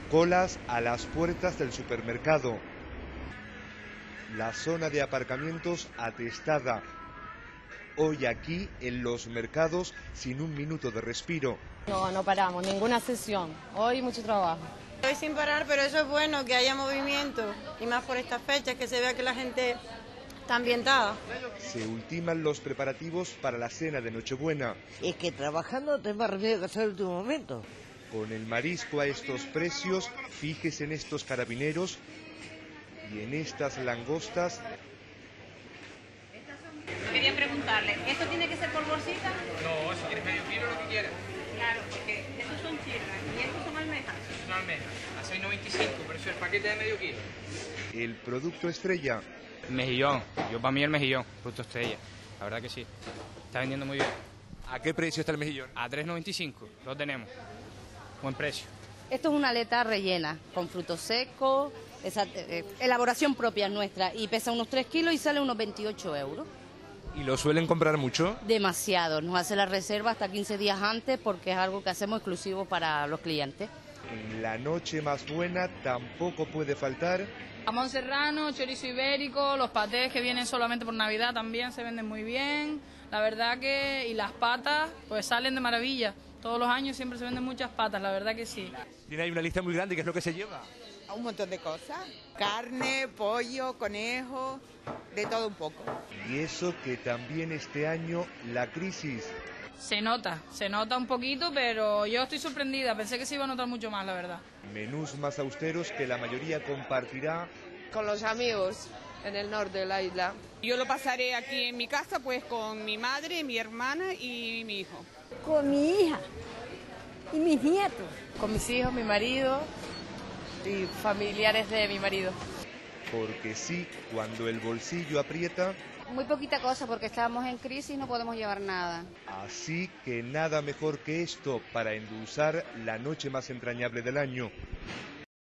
Colas a las puertas del supermercado. La zona de aparcamientos atestada. Hoy aquí en los mercados sin un minuto de respiro. No paramos, ninguna sesión. Hoy mucho trabajo. Hoy sin parar, pero eso es bueno, que haya movimiento. Y más por estas fechas, que se vea que la gente está ambientada. Se ultiman los preparativos para la cena de Nochebuena. Es que trabajando tenés más remedio que hacer el último momento. Con el marisco a estos precios, fíjese en estos carabineros y en estas langostas. Quería preguntarle, ¿esto tiene que ser por bolsita? No, si quieres medio kilo, lo que quieras. Claro, porque estos son chirras y estos son almejas. Es una almeja, a 6,95, pero eso es el paquete de medio kilo. El producto estrella. Mejillón, yo para mí el mejillón, producto estrella, la verdad que sí, está vendiendo muy bien. ¿A qué precio está el mejillón? A 3,95, lo tenemos, buen precio. Esto es una aleta rellena, con frutos secos, elaboración propia nuestra, y pesa unos 3 kilos y sale unos 28 euros. ¿Y lo suelen comprar mucho? Demasiado, nos hace la reserva hasta 15 días antes porque es algo que hacemos exclusivo para los clientes. En la noche más buena tampoco puede faltar. Jamón serrano, chorizo ibérico, los patés que vienen solamente por Navidad también se venden muy bien. La verdad que, y las patas, pues salen de maravilla. Todos los años siempre se venden muchas patas, la verdad que sí. Tiene ahí una lista muy grande, ¿qué es lo que se lleva? Un montón de cosas, carne, pollo, conejo, de todo un poco. Y eso que también este año la crisis. Se nota un poquito, pero yo estoy sorprendida, pensé que se iba a notar mucho más, la verdad. Menús más austeros que la mayoría compartirá. Con los amigos en el norte de la isla. Yo lo pasaré aquí en mi casa, pues con mi madre, mi hermana y mi hijo. Con mi hija y mis nietos. Con mis hijos, mi marido y familiares de mi marido. Porque sí, cuando el bolsillo aprieta. Muy poquita cosa porque estamos en crisis y no podemos llevar nada. Así que nada mejor que esto para endulzar la noche más entrañable del año.